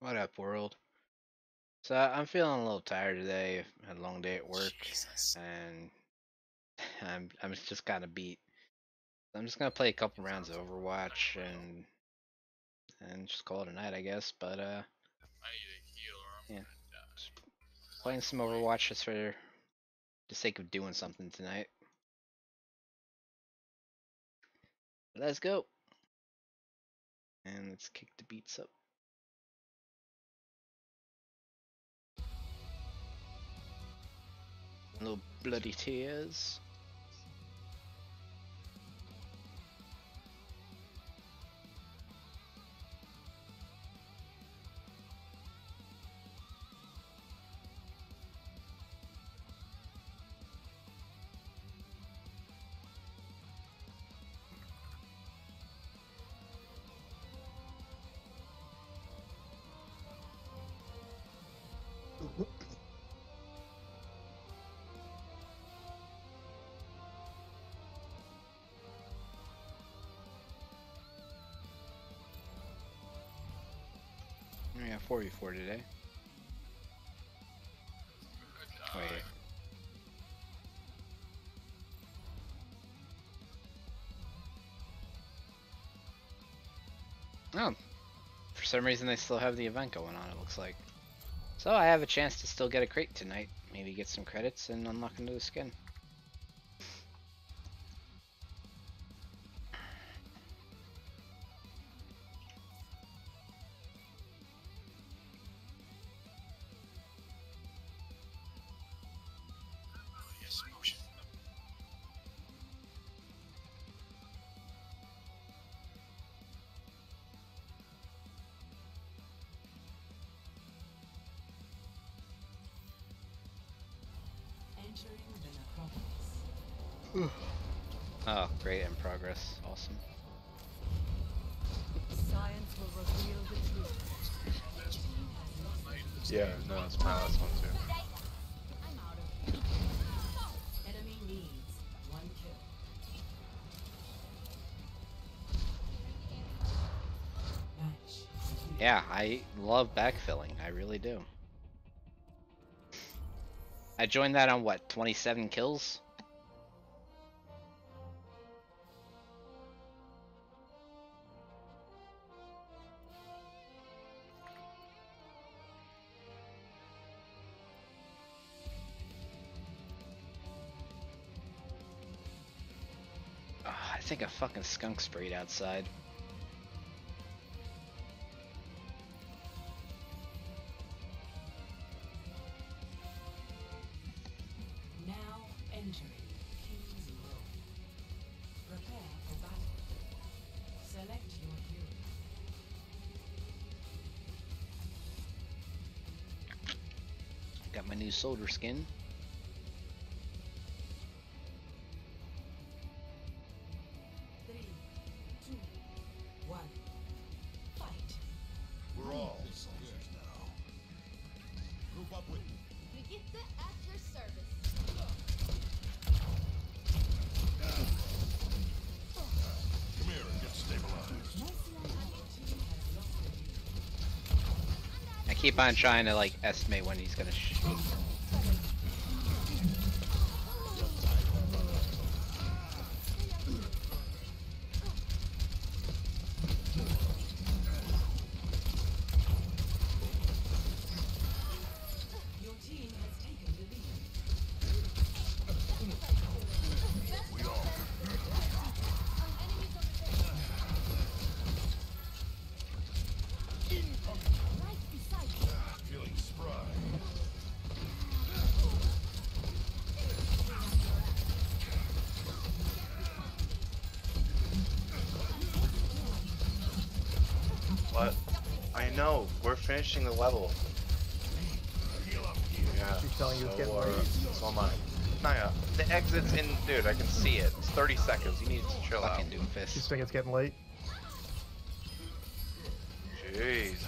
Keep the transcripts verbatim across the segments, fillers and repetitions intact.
What up, world? So I'm feeling a little tired today. I had a long day at work, Jesus. and I'm I'm just kind of beat. I'm just gonna play a couple rounds of Overwatch and and just call it a night, I guess. But uh, I need a heal or I'm yeah, gonna just die. playing some Overwatch just for the sake of doing something tonight. Let's go, and let's kick the beats up. Little bloody tears. Yeah, four v four today. I'm gonna Wait. die. Oh, for some reason they still have the event going on, it looks like. So I have a chance to still get a crate tonight. Maybe get some credits and unlock another skin. Oh, yes, motion. Entering the necropolis. Oh, great, in progress. Awesome. Science will reveal the truth. Yeah, no, it's my last one too. I'm out of here. Enemy needs one kill. Match. Yeah, I love backfilling. I really do. I joined that on what, twenty-seven kills? Oh, I think a fucking skunk sprayed outside. Now entering King's Row. Prepare for battle. Select your hero. Got my new soldier skin. Three, two, one. Fight. We're all soldiers now. Group up with me. Brigitte at your service. Come here and get stabilized. I keep on trying to like estimate when he's gonna sh Your team has taken the lead. We all. Right beside you. Feeling spry. What? I know, we're finishing the level. Heal up here. Yeah. She's telling you it's so, getting uh, late. So am I. Naya, the exit's in, dude, I can see it. It's thirty seconds, you need to chill out. fucking You doofus. think it's getting late? Jesus.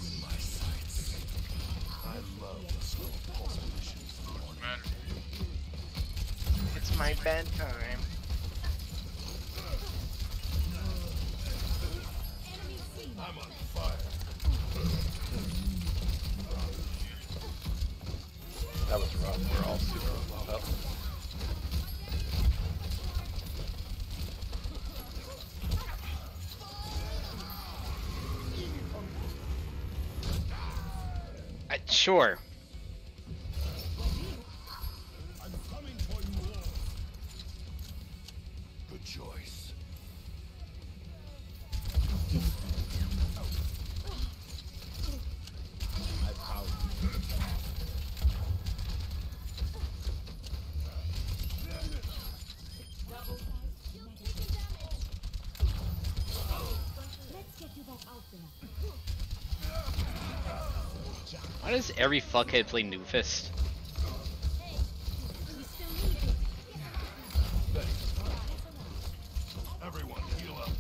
I love the slow pulsations. Matter. It's my bedtime. I'm on fire. That was rough. We're all super low. Oh. I, sure. I'm coming for you all. Good choice. I power you. Let's get you back out there. Why does every fuckhead play Doomfist? We still need it. Everyone, heal up.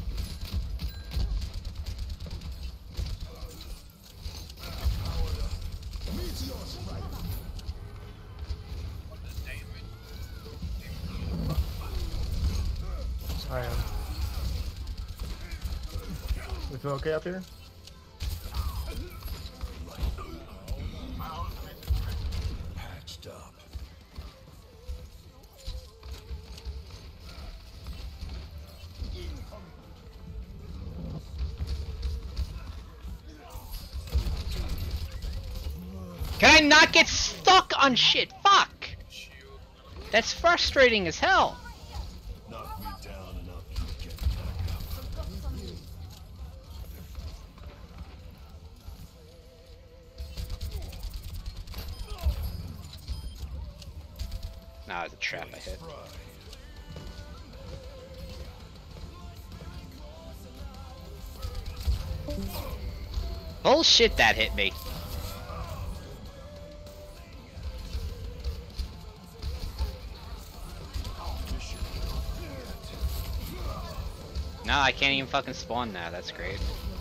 Meteor strike. I am. We feel okay up here? Patched up. Can I not get stuck on shit? Fuck! That's frustrating as hell. Knock me down and I'll keep getting back up. Nah, it's a trap I hit. Fry. Bullshit, that hit me. No, I can't even fucking spawn now. That's great.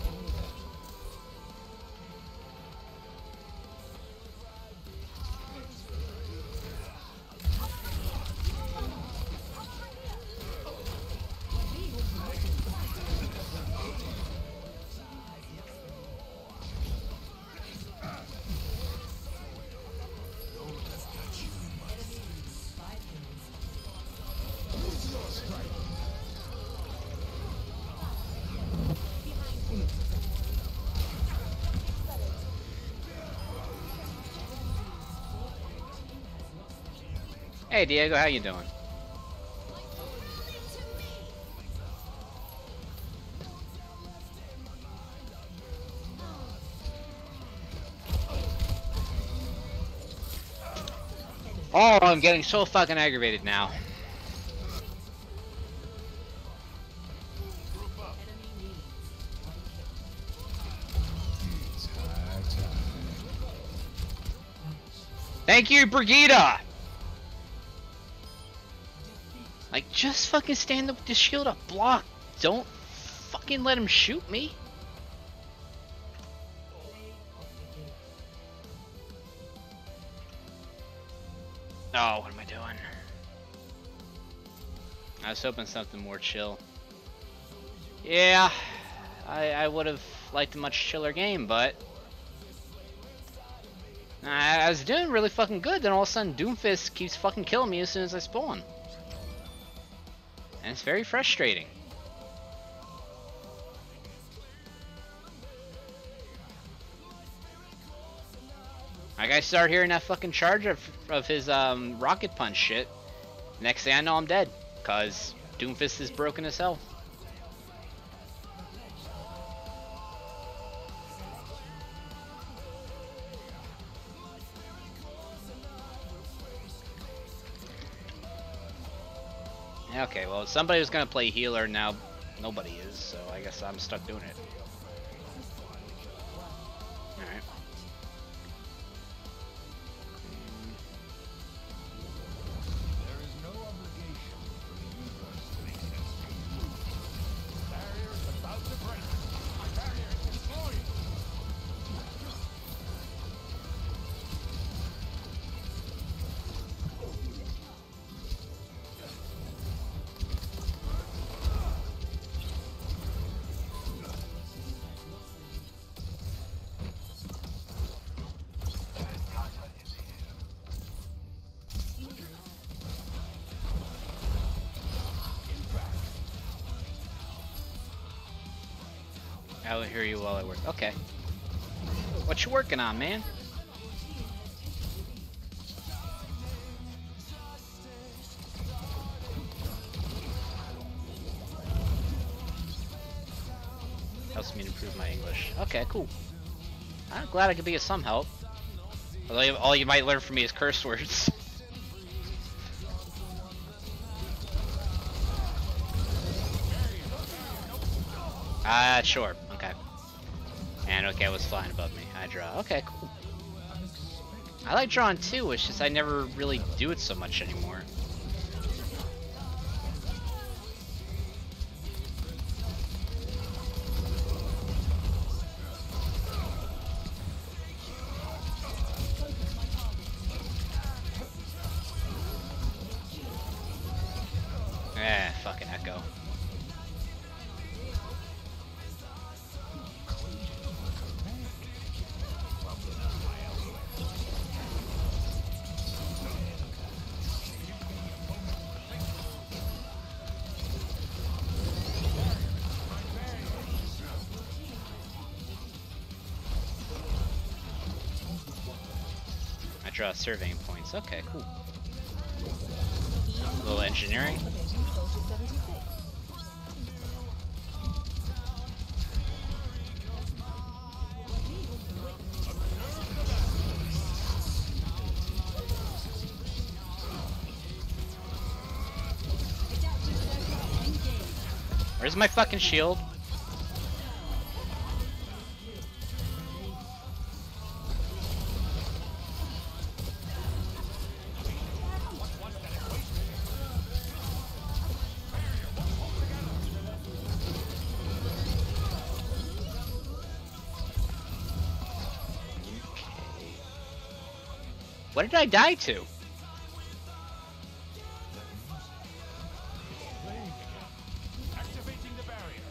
Hey Diego, how you doing? Oh, I'm getting so fucking aggravated now. Thank you, Brigida! Like, just fucking stand up with the shield up, block. Don't fucking let him shoot me. Oh, what am I doing? I was hoping something more chill. Yeah, I, I would have liked a much chiller game, but I, I was doing really fucking good, then all of a sudden Doomfist keeps fucking killing me as soon as I spawn. And it's very frustrating. Like, I start hearing that fucking charge of, of his um, rocket punch shit. Next thing I know, I'm dead. Cause Doomfist is broken as hell. Okay, well, somebody was gonna play healer, now nobody is, so I guess I'm stuck doing it. Alright. There is no obligation for the universe to make it move. The barrier is about to break. My barrier is destroyed. I will hear you while I work. Okay. What you working on, man? Helps me to improve my English. Okay, cool. I'm glad I could be of some help. Although all you might learn from me is curse words. Ah, uh, sure. Okay. And okay, it was flying above me. I draw. Okay, cool. I like drawing too, it's just I never really do it so much anymore. Eh, fucking echo. I draw surveying points. Okay, cool. A little engineering. Where's my fucking shield? What did I die to? Activating the barrier.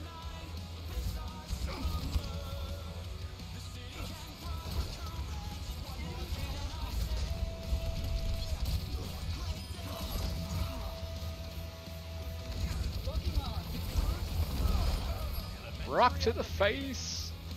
Rock to the face.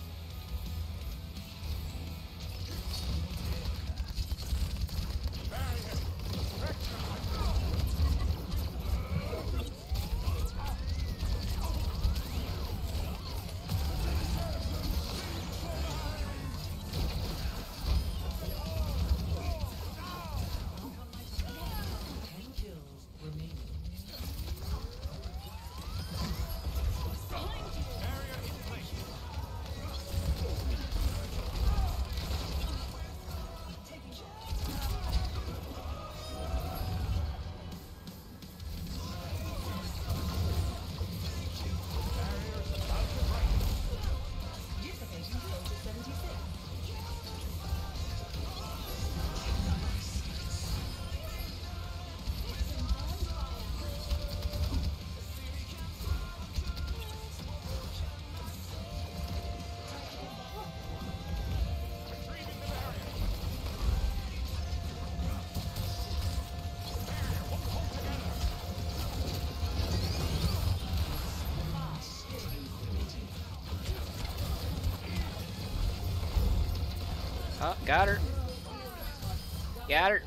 Oh, got her. Got her.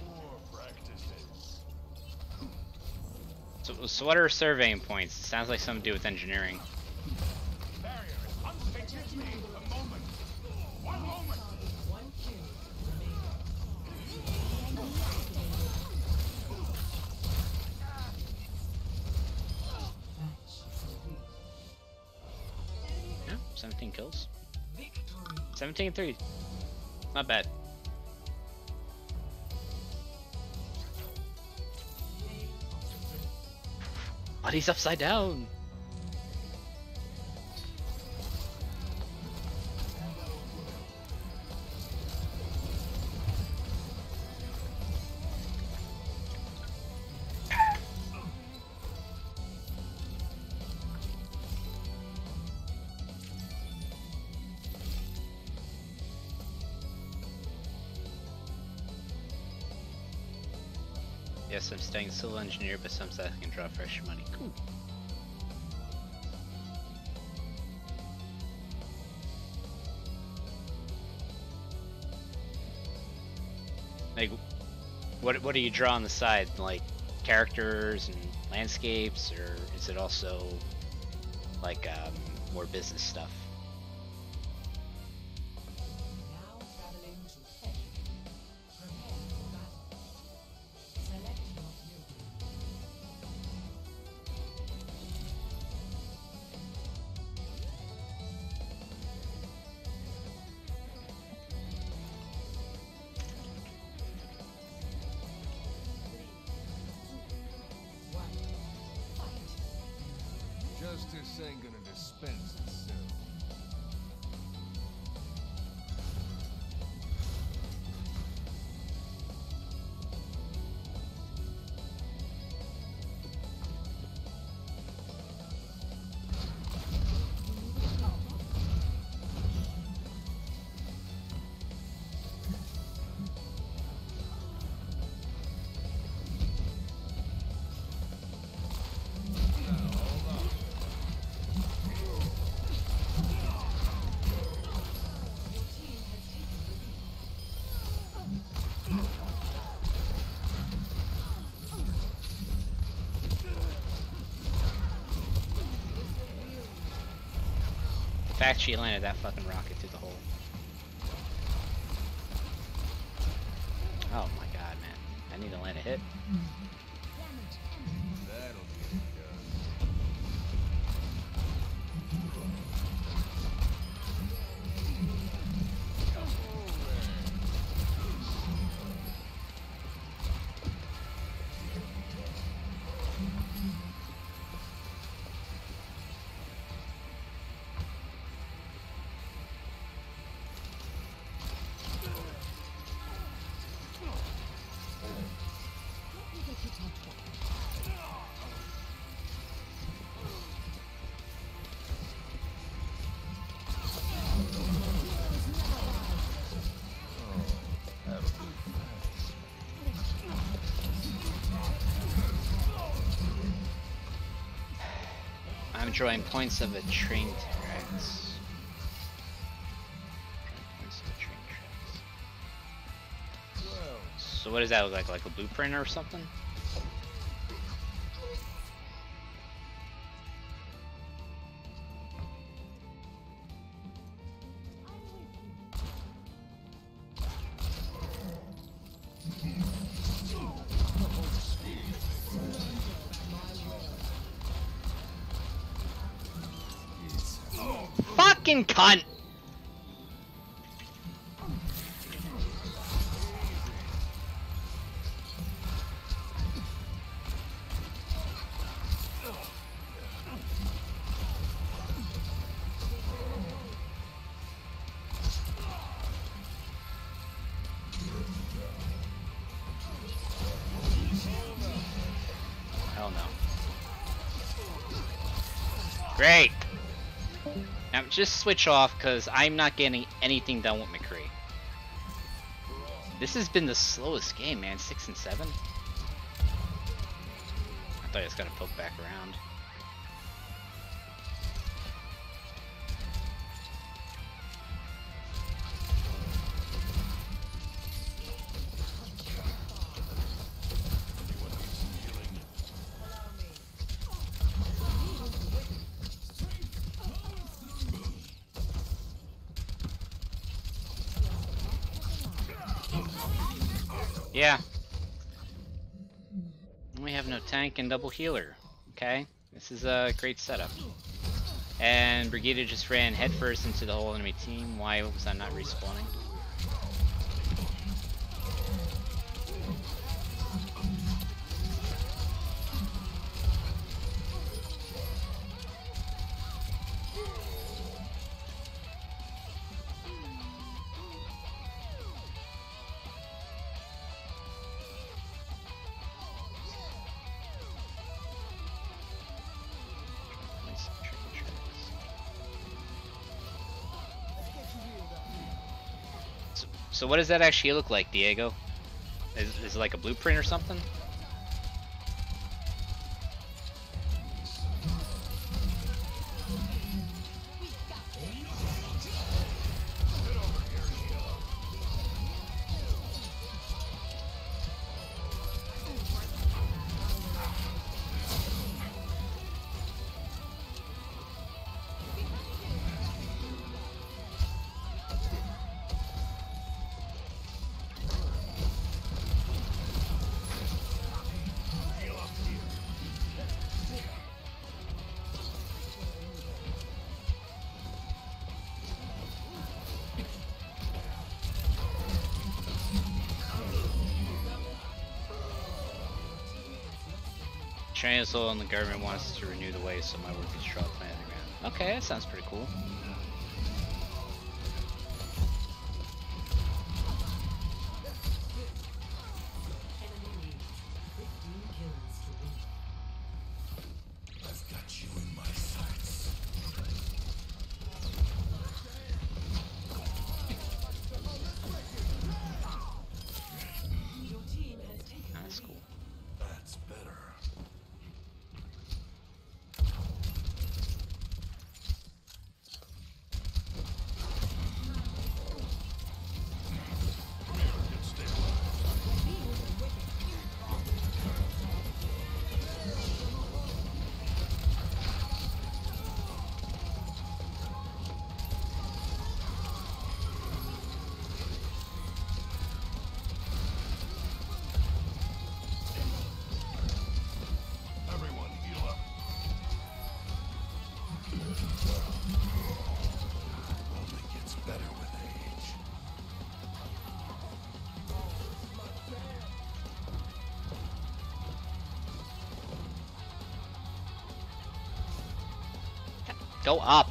So, so what are surveying points? Sounds like something to do with engineering. Barrier is unstable. Give me a moment. One moment. Yeah, seventeen kills. seventeen three. Not bad. But he's upside down. Yes, I'm staying civil engineer, but sometimes I can draw fresh money. Cool. Like, what what do you draw on the side? Like characters and landscapes, or is it also like um, more business stuff? Now traveling to Tech. Prepare for battle. Select your hero. One. Fight. Justice ain't gonna dispense itself. The fact she landed that fucking rocket through the hole. Oh my god, man. I need to land a hit. That'll get it done. I'm drawing points of a train tracks. Points of the train tracks. Well, So what does that look like? Like a blueprint or something? Fucking cunt! Hell no. Great! Now just switch off, because I'm not getting anything done with McCree. This has been the slowest game, man. Six and seven? I thought I was gonna poke back around. Yeah. We have no tank and double healer. Okay, this is a great setup. And Brigida just ran headfirst into the whole enemy team. Why was I not respawning? So what does that actually look like, Diego? Is, is it like a blueprint or something? Train is low and the government wants us to renew the way, so my work is draw plant in the ground. Okay, that sounds pretty cool. Enemy needs fifteen kills to win. I've got you in my sights. Your team has taken That's the cool. lead. That's better. Everyone heal up. Only gets better with age. Go up.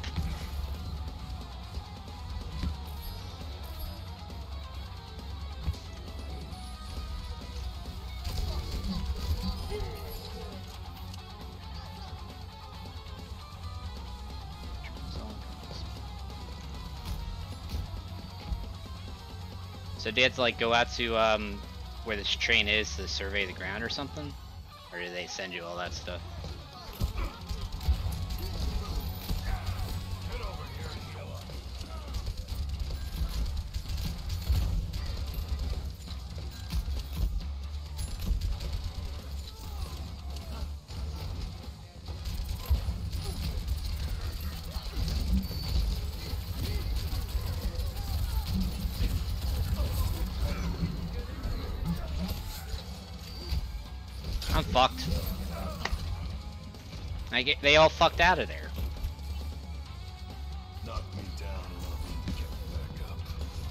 So do you have to like go out to um where this train is to survey the ground or something? Or do they send you all that stuff? Get over here and heal up. I'm fucked. I get they all fucked out of there. Knock me down and I'll be get back up.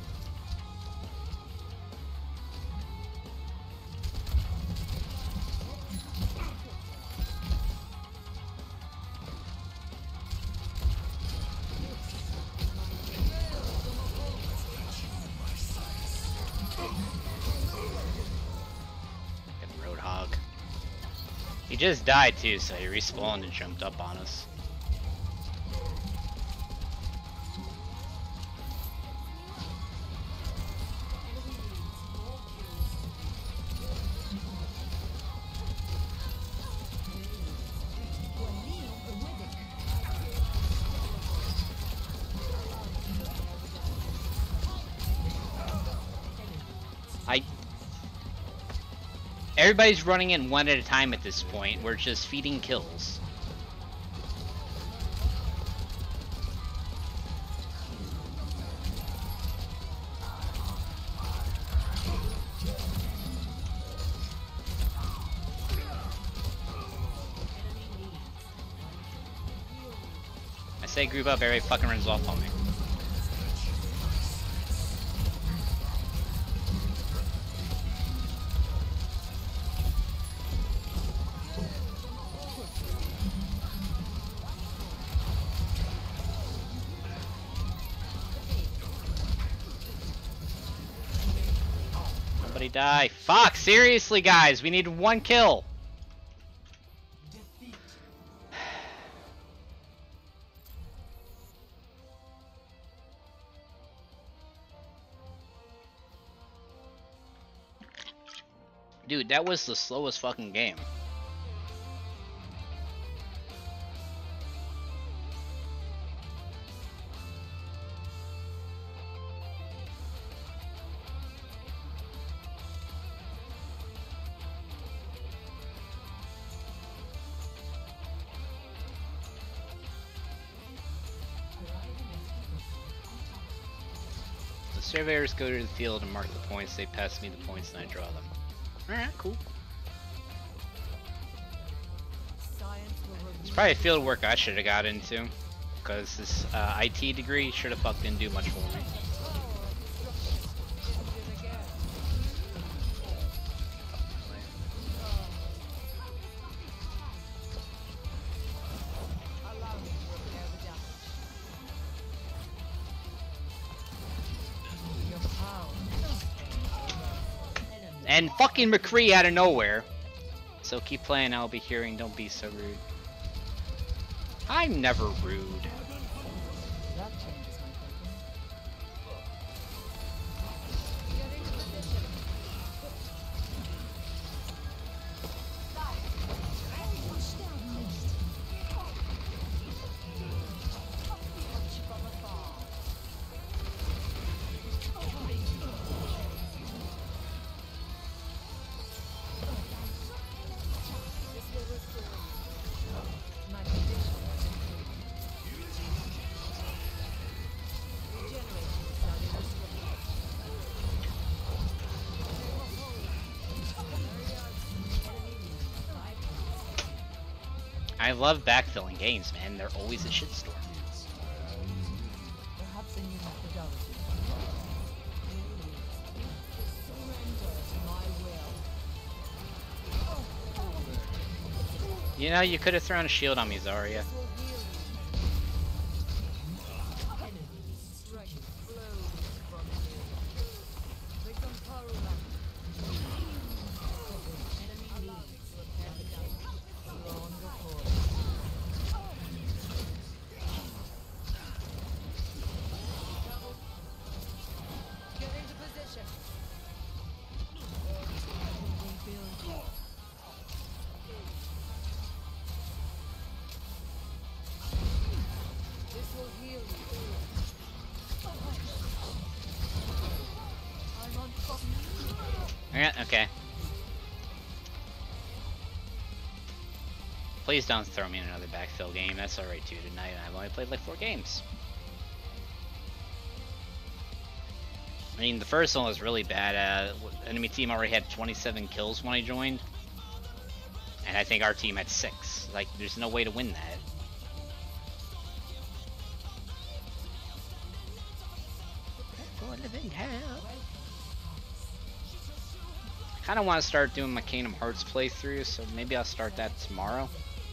Fucking Roadhog. He just died too, so he respawned and jumped up on us. I. Everybody's running in one at a time at this point. We're just feeding kills. I say group up, everybody fucking runs off on me. Somebody die. Fuck, seriously guys, we need one kill. Dude, that was the slowest fucking game. The surveyors go to the field and mark the points. They pass me the points and I draw them. Alright, cool. Science will It's reveal probably field work I should have got into. Because this uh, I T degree should have fucking didn't do much for me. And fucking McCree out of nowhere. So keep playing, I'll be hearing, don't be so rude. I'm never rude. That changes my thinking. My condition is improved. Regeneration cellular support. Enemy needs five points. I love backfilling games, man. They're always a shitstorm. Perhaps a new methodology. Surrender to my will. You know, you could have thrown a shield on me, Zarya. This will heal you. Enemy strength flows from you. Become paramount. Enemy needs repair the damage. Drawn before. Get into position. Rebuild. This will heal you. I'm on fucking. Yeah, okay. Please don't throw me in another backfill game. That's alright too tonight. I've only played like four games. I mean, the first one was really bad. Uh, enemy team already had twenty-seven kills when I joined. And I think our team had six. Like, there's no way to win that. I kind of want to start doing my Kingdom Hearts playthrough, so maybe I'll start that tomorrow.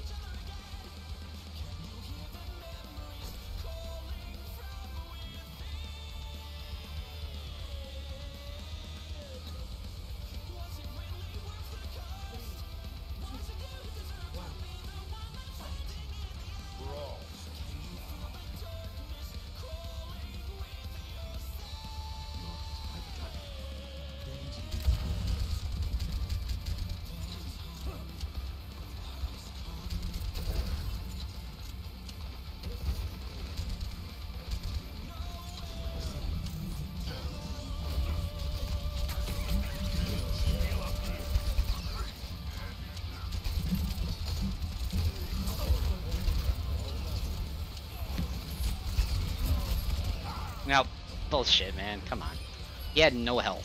Now, bullshit, man. Come on. He had no health.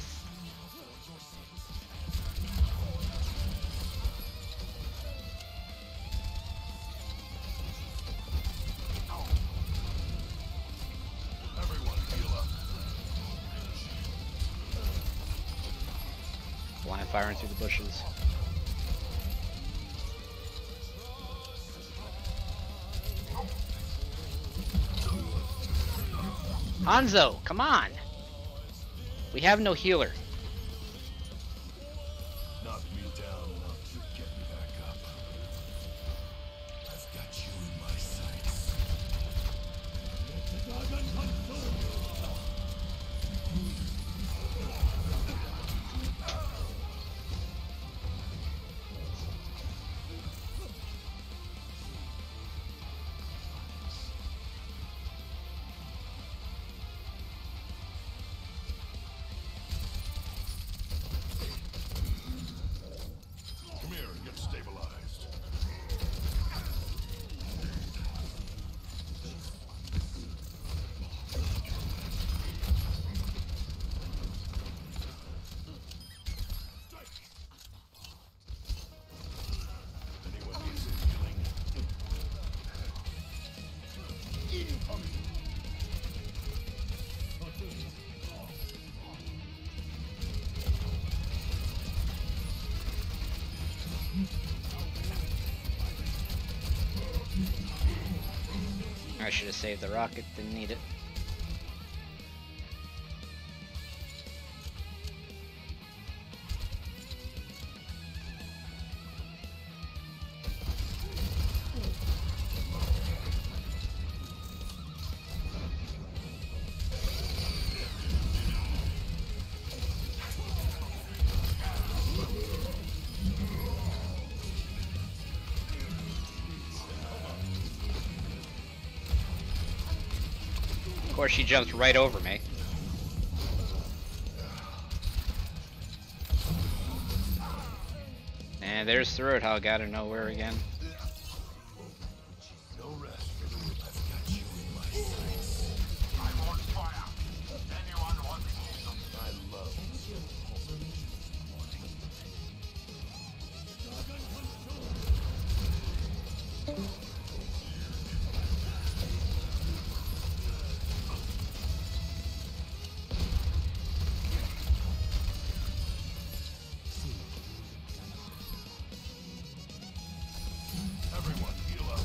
Everyone heal up. Blind firing through the bushes. Hanzo, come on! We have no healer. Knock me down and I'll keep getting back up. I've got you in my sights. Let the dragon consume you. Come here and get stabilized. Anyone needs healing? I should have saved the rocket, didn't need it. course, she jumped right over me. And there's the Roadhog out of nowhere again. No rest. I've got you in my sights. I'm on fire. Anyone want some? I love you. Everyone heal up.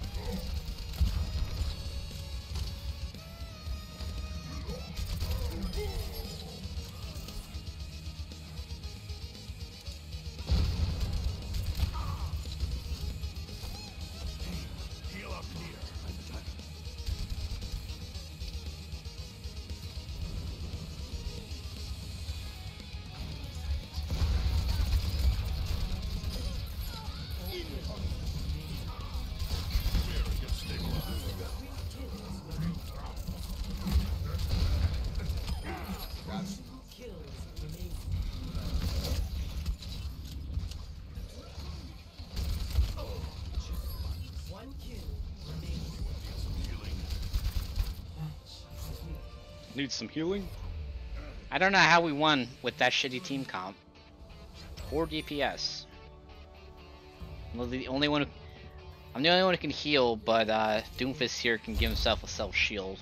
Heal up here. Here, get stabilized. Kills remaining. One kill remaining. Healing. Need some healing? I don't know how we won with that shitty team comp. Or D P S. I'm the only one who, I'm the only one who can heal, but uh, Doomfist here can give himself a self shield.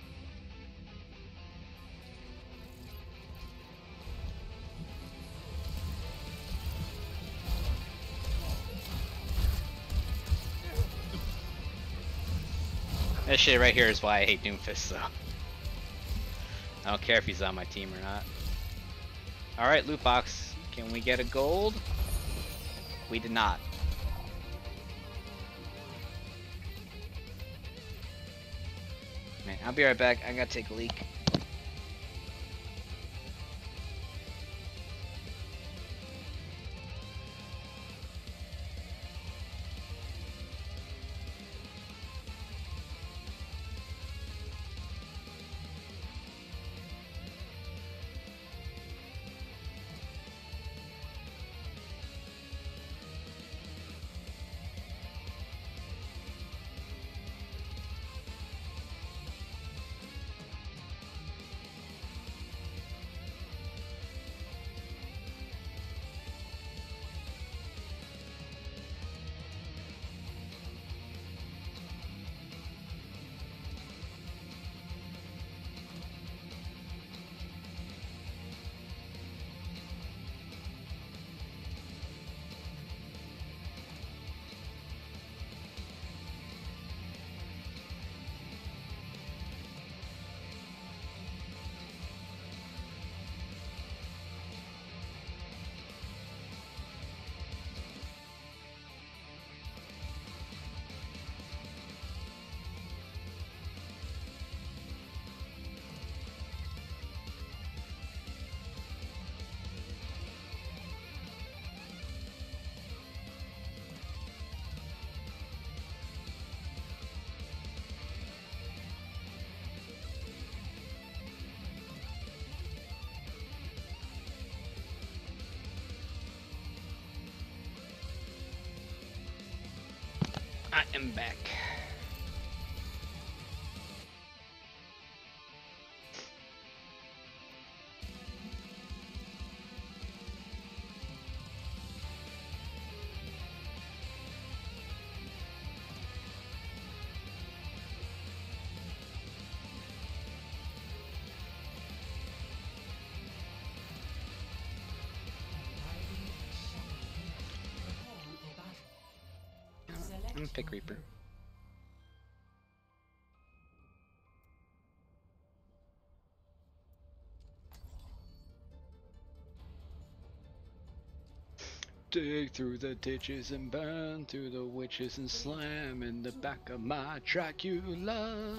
This shit right here is why I hate Doomfist, though. I don't care if he's on my team or not. Alright, loot box. Can we get a gold? We did not. Man, I'll be right back. I gotta take a leak. I am back. I'm gonna pick Reaper. Dig through the ditches and burn through the witches and slam in the back of my Dracula.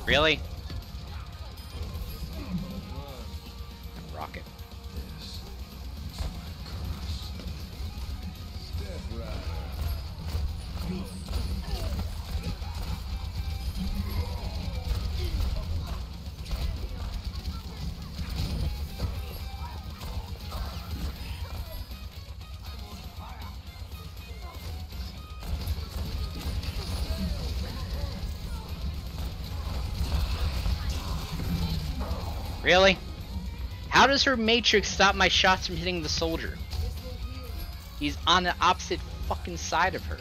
Really? Rocket. Really? How does her matrix stop my shots from hitting the soldier? He's on the opposite fucking side of her.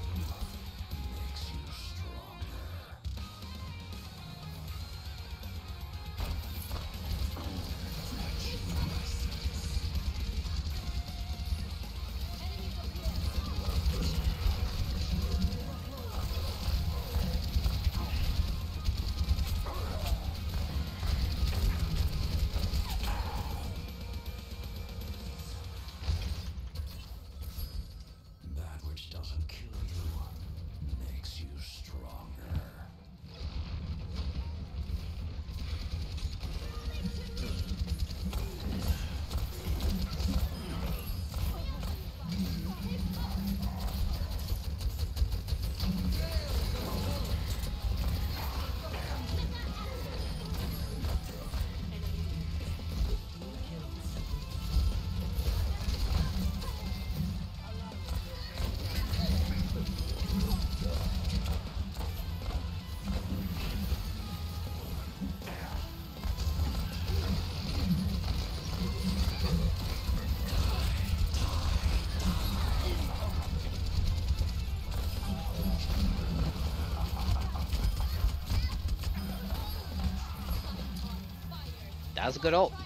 That which doesn't kill you makes you stronger. That was a good ult.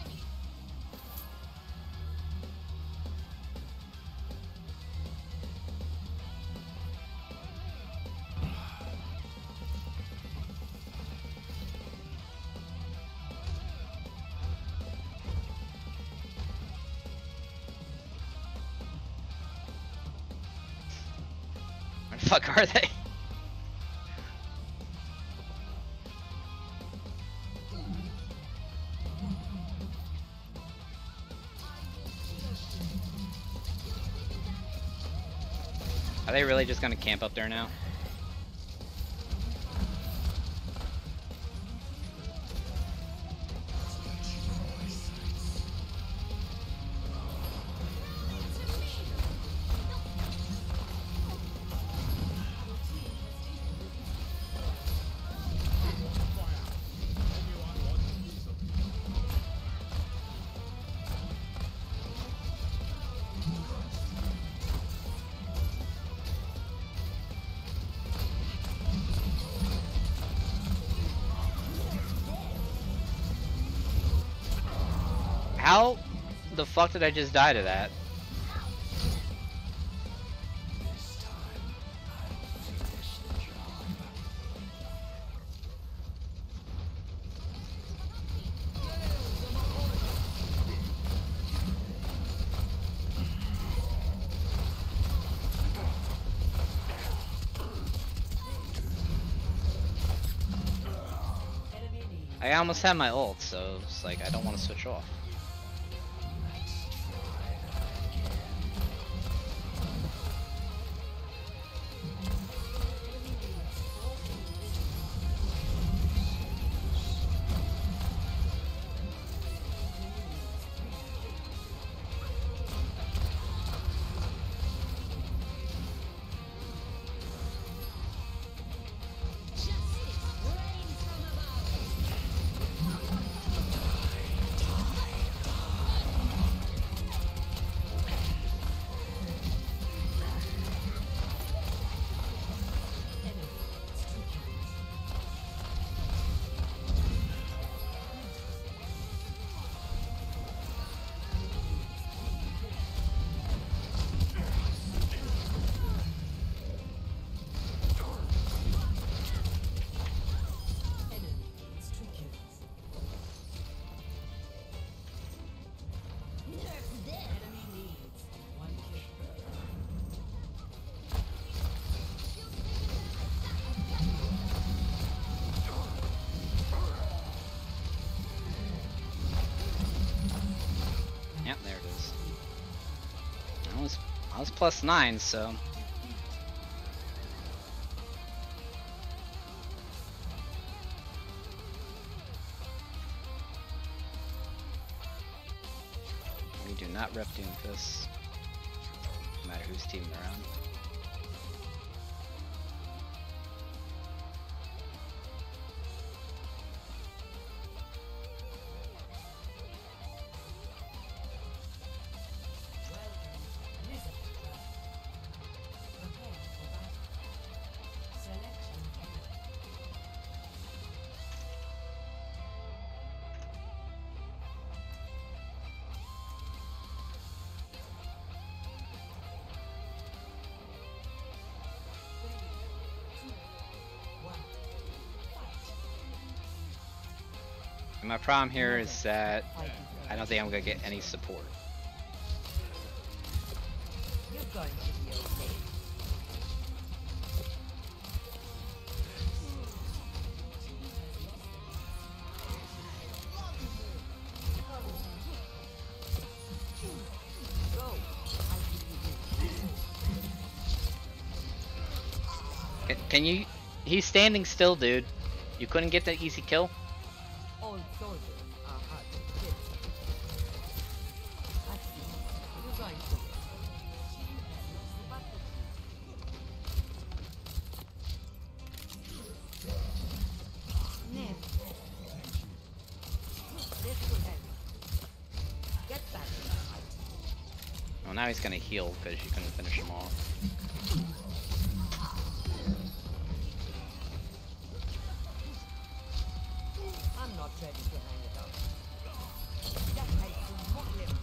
Where the fuck are they? Are they really just gonna camp up there now? How the fuck did I just die to that? This time, I'll finish the job. I almost had my ult, so it's like I don't want to switch off. Justice reigns from above. it's plus nine, so. We do not rep Doomfist, no matter whose team they're on. My problem here is that I don't think I'm gonna get any support. You're going to be okay. Can, can you? He's standing still, dude. You couldn't get that easy kill? All soldiers are hard to kill. I see. You're going to Ned. This will help. Get back in the fight. Well, now he's gonna heal because you couldn't finish him off. I'm not ready to hang it up. That makes you more limb.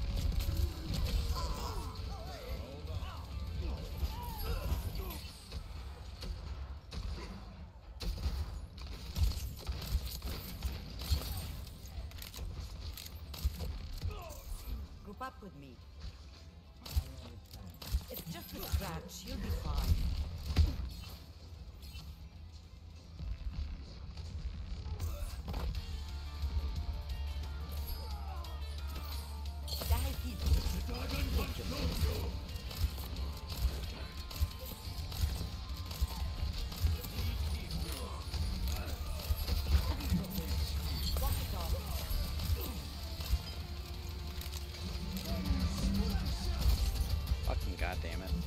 Group up with me. It's just a scratch. You'll be fine. Fucking goddamn it.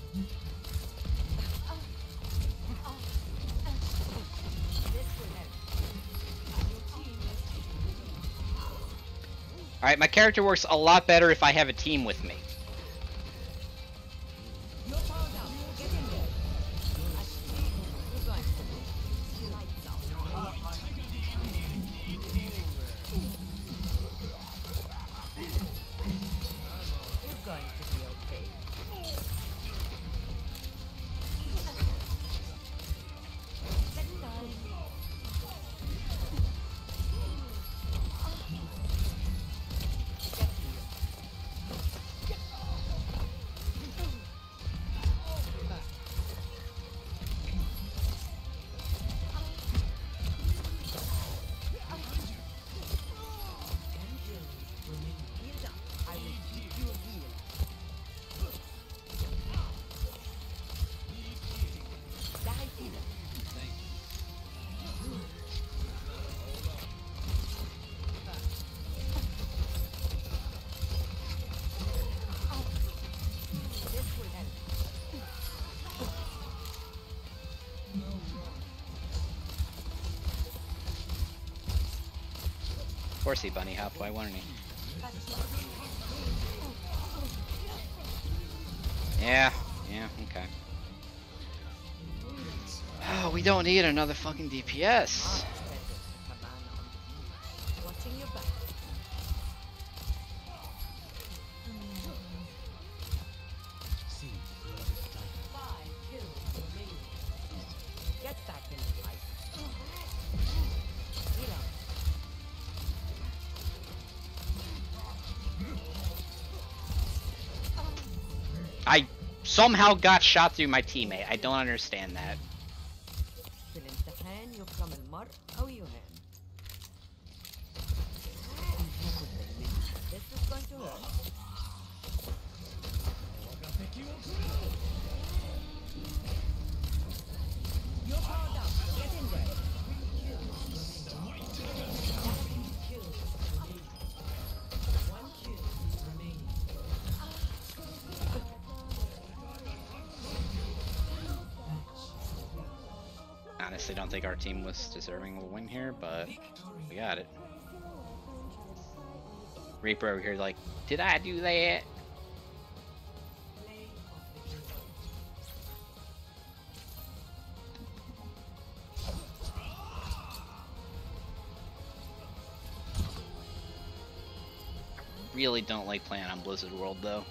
Alright, my character works a lot better if I have a team with me. You're powered up. Get in there. I see. You're going to be lights out. You're going to be okay. Second time. Get here. Heal up. I will keep you healed. Die healer. This will help. Of course he bunny hopped, why wouldn't he? Yeah, yeah, okay. Oh, we don't need another fucking D P S. Much better, Havana. Watching your back. Five kills remaining. Get back in the fight. Heal up. I somehow got shot through my teammate. I don't understand that. في الامتحان يكرم المرء أو يهان. This is going to hurt. You're powered up. Get in there. One kill remaining. Honestly, don't think our team was deserving of a win here, but we got it. Reaper over here, like, did I do that? Really don't like playing on Blizzard World though.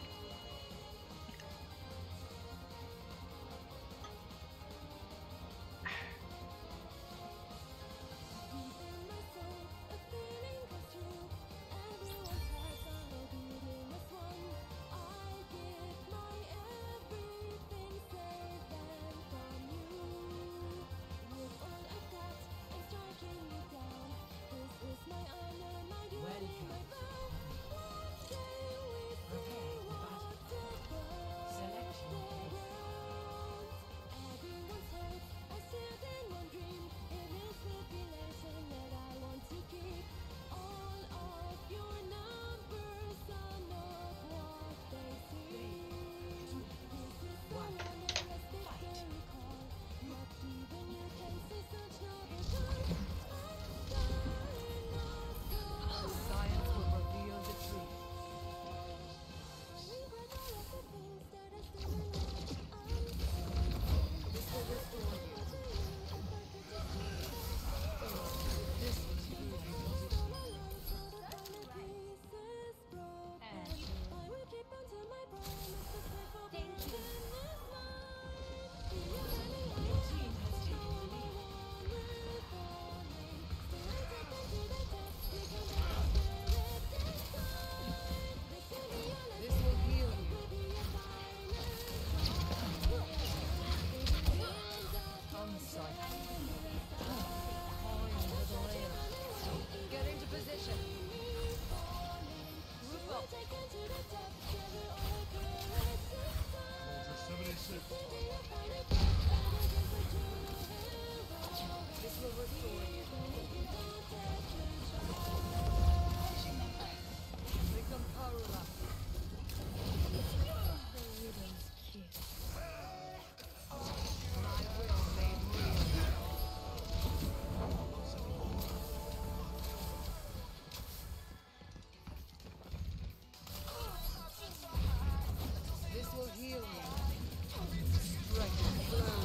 Science will reveal the truth. This will restore you. This will heal Thank you. Your team has taken the lead. This will heal you. Unsight. Falling into the layer. Get into position. Group up. seventy-six. This will restore you. Become power up. My will made real. This will heal you. Strength flow.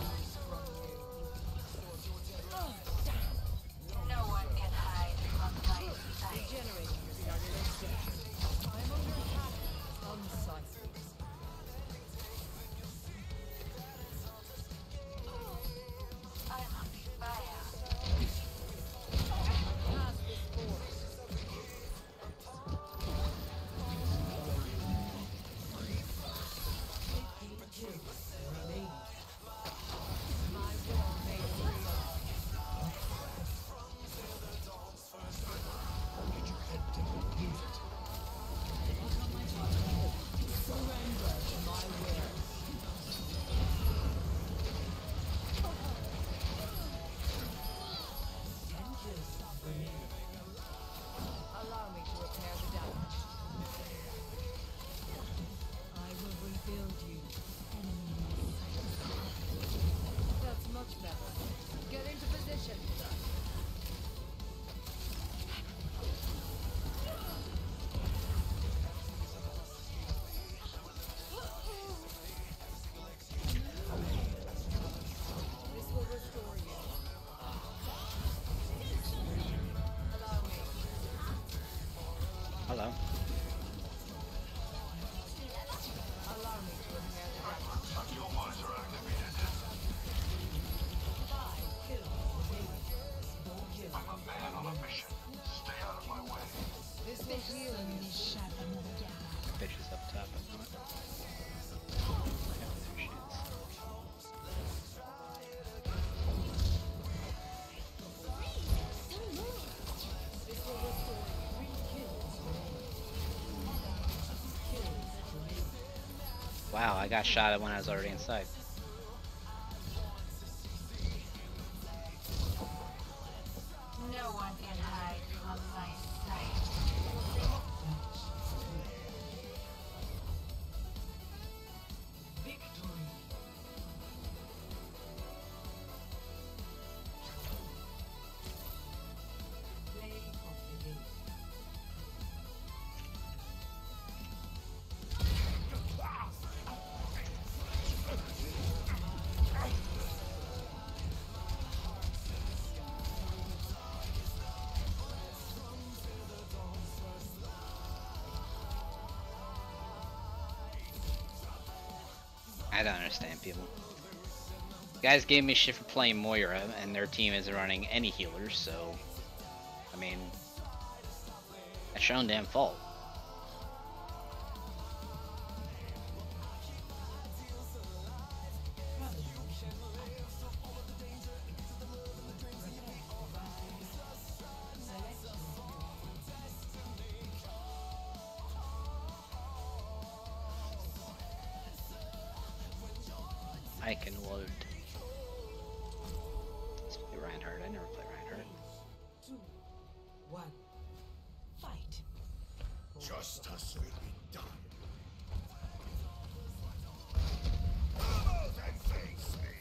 Wow, I got shot at when I was already inside. No one can hide from my sight. Victory. Play of the game. I don't understand people. You guys gave me shit for playing Moira, and their team isn't running any healers, so... I mean... That's your own damn fault. I can load. Let's play Reinhardt. I never play Reinhardt. Two, one, fight. Justice will be done. Come and face me.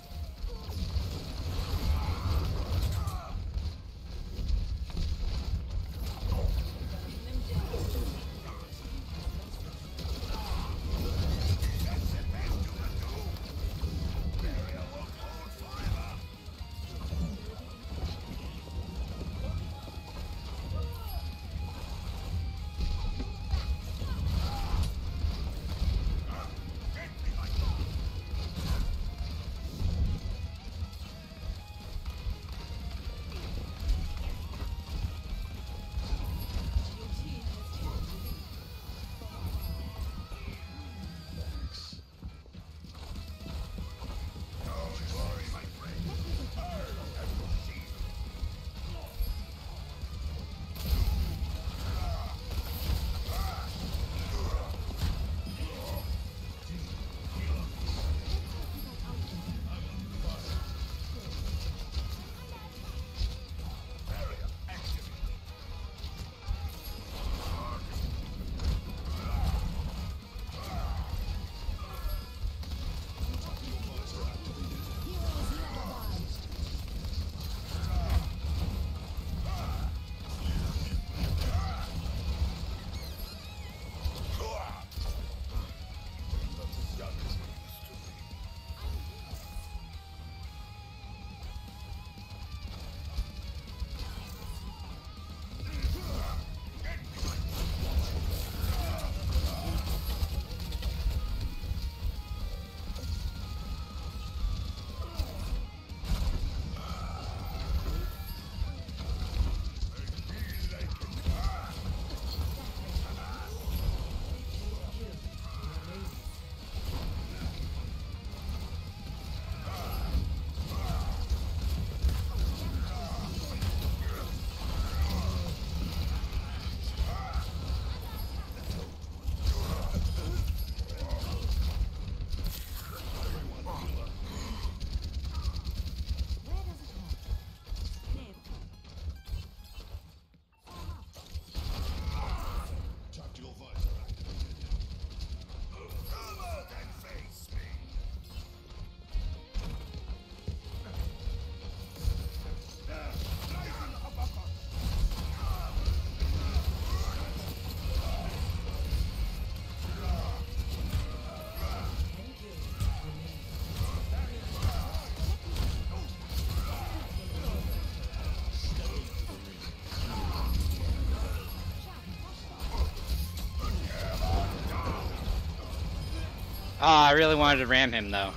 Oh, I really wanted to ram him though.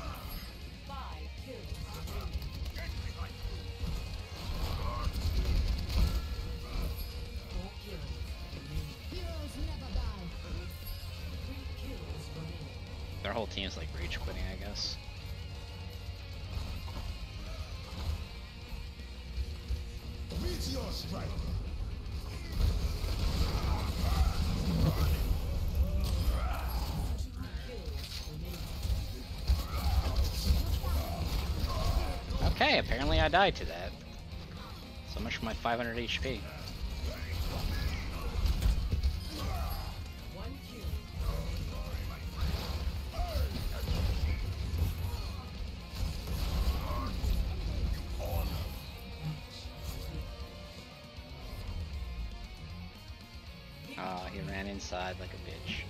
Their whole team's like rage quitting, I guess. Meteor strike. Okay, apparently I died to that. So much for my five hundred H P. Oh, he ran inside like a bitch.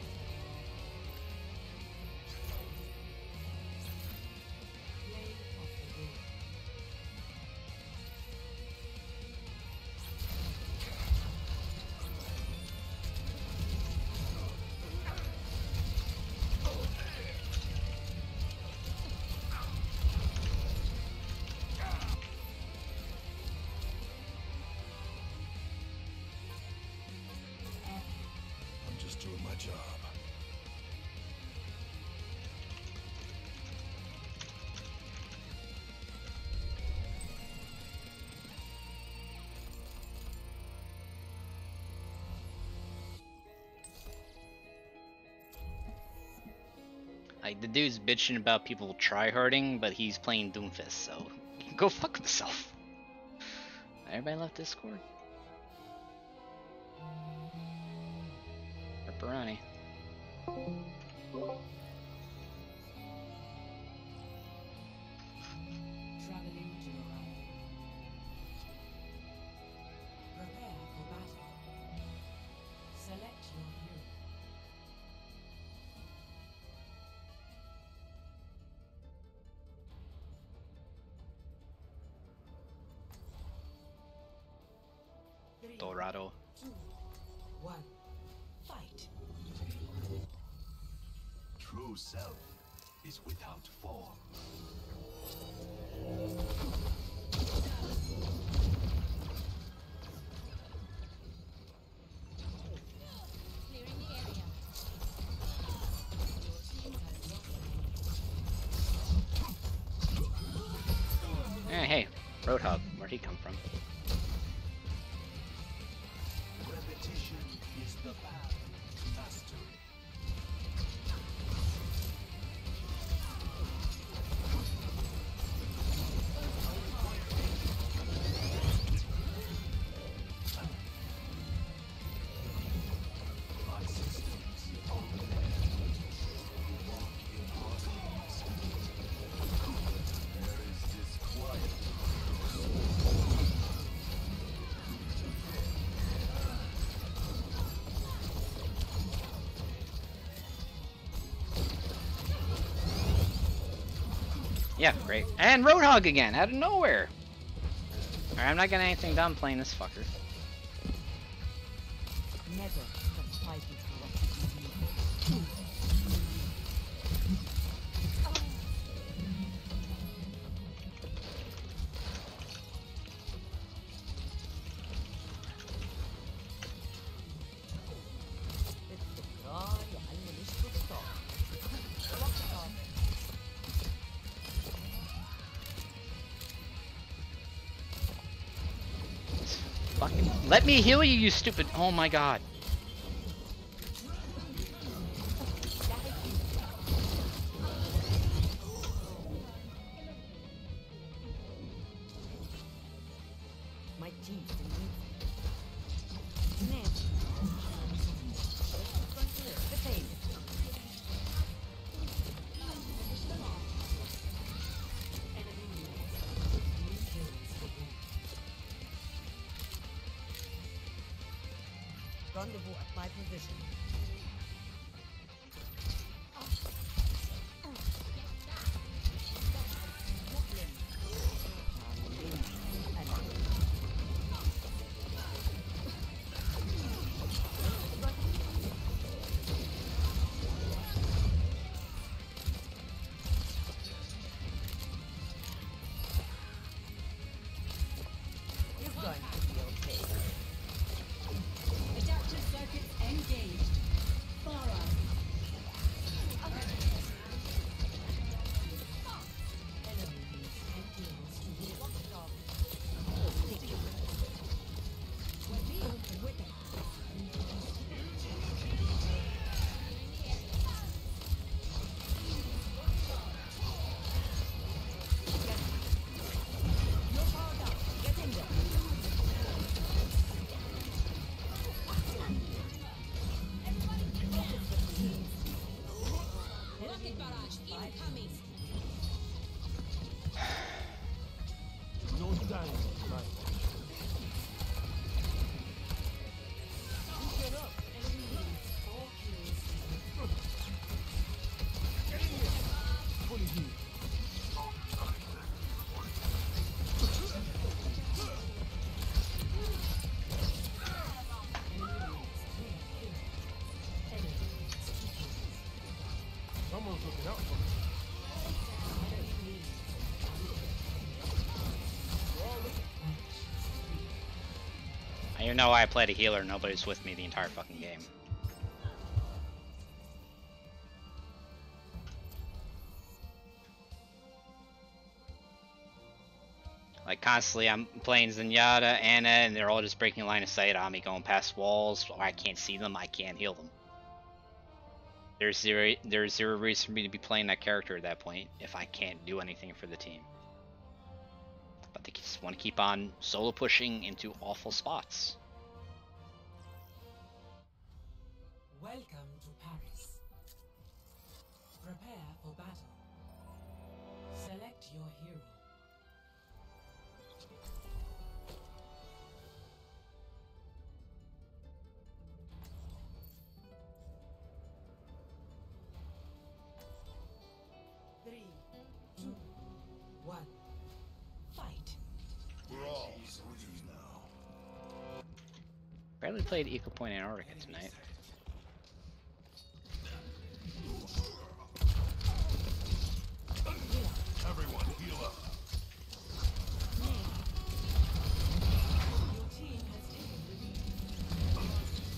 I'm just doing my job. Like, the dude's bitching about people tryharding, but he's playing Doomfist, so he can go fuck himself. Everybody left Discord? Pepperoni. Traveling to your right. Prepare for battle. Select your hero. Three, Dorado. two, one. Fight. True self is without form. Clearing the area. Your team has lost. Eh, hey, Roadhog. Where'd he come from? Repetition is the path to mastery. My systems open air. Walk in harmonies. There is disquiet. Yeah, great. And Roadhog again, out of nowhere! Alright, I'm not getting anything done playing this fucker. Never stop fighting for what you believe. الذكرى يعلم الشطار. وقتها. Fucking let me heal you, you stupid. Oh my god. My team Snap. The pain. Rendezvous at my position. It's going to be okay. Adaptive circuits engaged. Nice. Someone's looking out for me. I don't know why I played a healer. Nobody's with me the entire fucking game. Like constantly, I'm playing Zenyatta, Anna, and they're all just breaking line of sight on me, going past walls. Or I can't see them. I can't heal them. There's zero. There's zero reason for me to be playing that character at that point if I can't do anything for the team. But they just want to keep on solo pushing into awful spots. Welcome to Paris. Prepare for battle. Select your hero. Three, two, one, fight. We're all soldiers now. Barely played Eco Point Antarctica tonight. Everyone, heal up. Your team has taken the lead.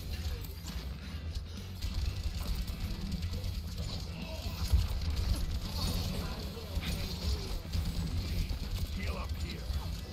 Heal up here.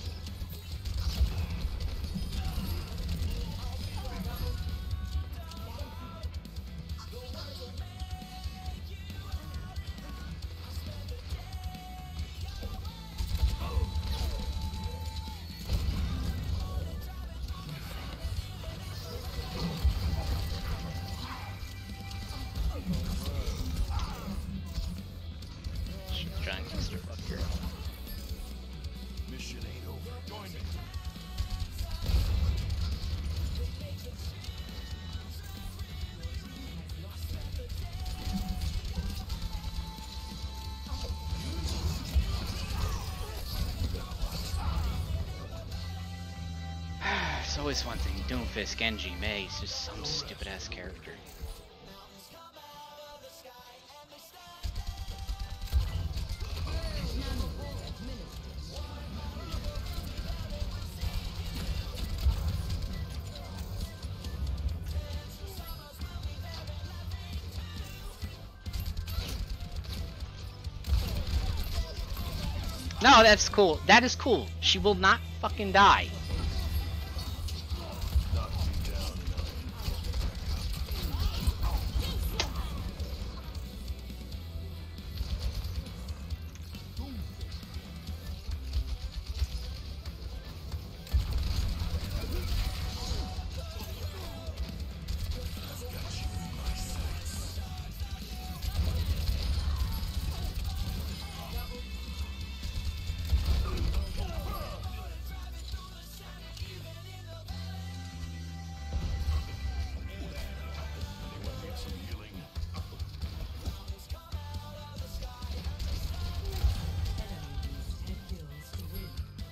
Giant clusterfuck here. Mission ain't over. Join me. It's always one thing. Doomfist, Genji, Mei, he's just some stupid ass character. No, that's cool. That is cool. She will not fucking die. Knock me down nine. I've got you in my sights. Anyone need some healing? Enemies ten kills to win.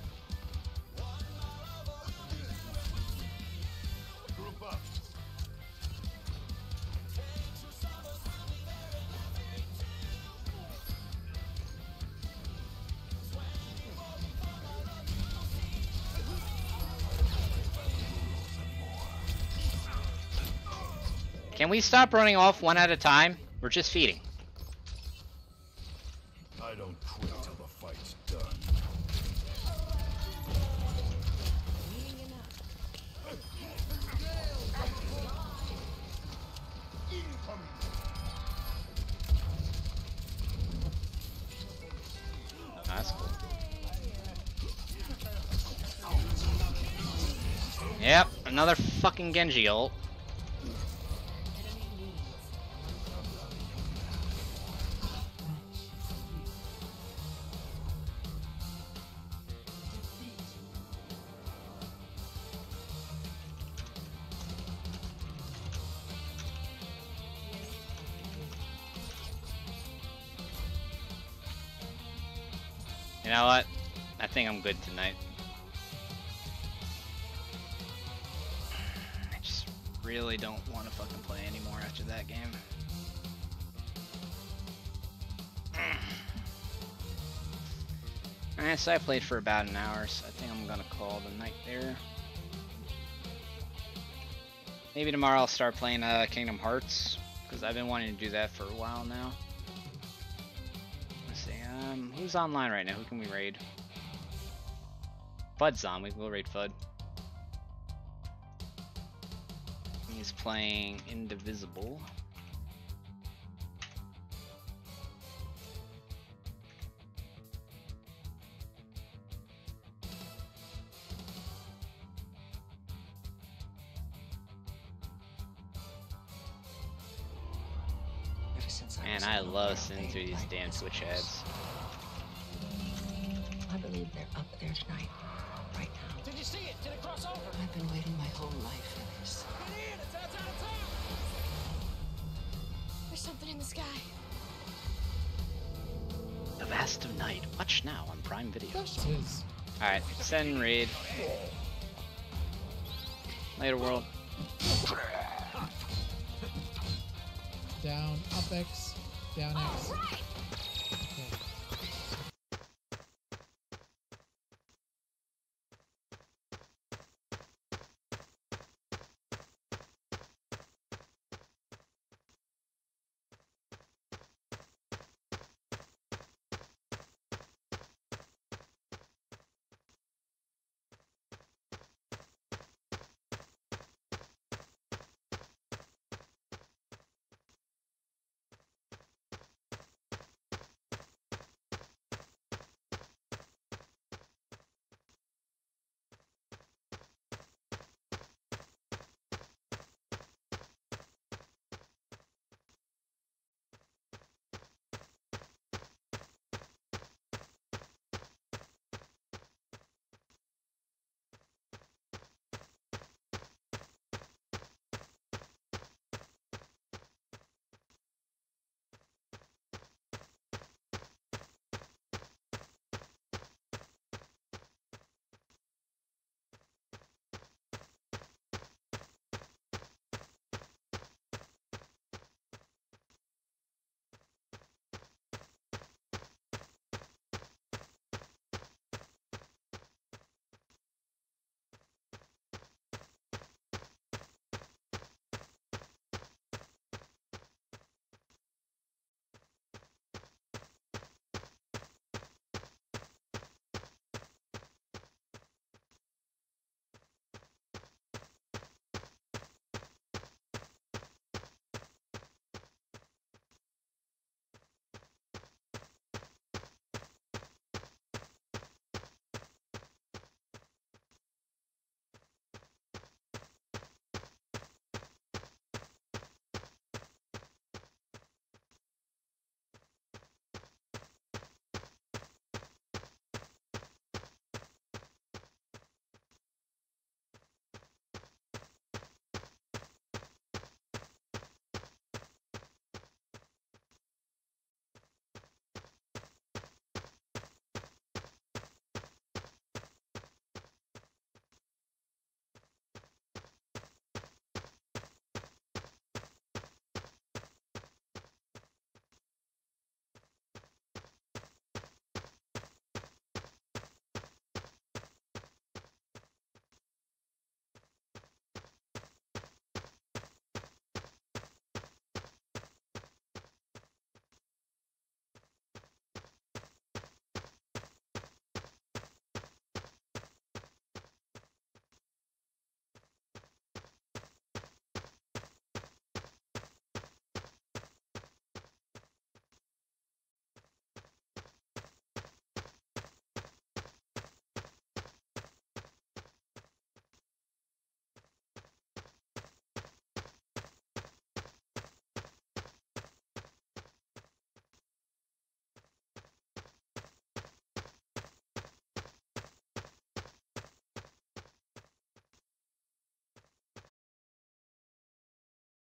Group up. Can we stop running off one at a time? We're just feeding. I don't quit till the fight's done. That's cool. Yep, another fucking Genji ult. You know what? I think I'm good tonight. I just really don't want to fucking play anymore after that game. Alright, so I played for about an hour, so I think I'm gonna call the night there. Maybe tomorrow I'll start playing uh, Kingdom Hearts, because I've been wanting to do that for a while now. Let's see, um, who's online right now? Who can we raid? Fud's on, we can go raid Fud. He's playing Indivisible. Man, I love sitting through these damn Twitch ads. I believe they're up there tonight, right now. Did you see it? Did it cross over? I've been waiting my whole life for this. Get in! It's outside of town! There's something in the sky. The Vast of Night. Watch now on Prime Video. This is Alright, send raid. Later, world. down, up X, down X.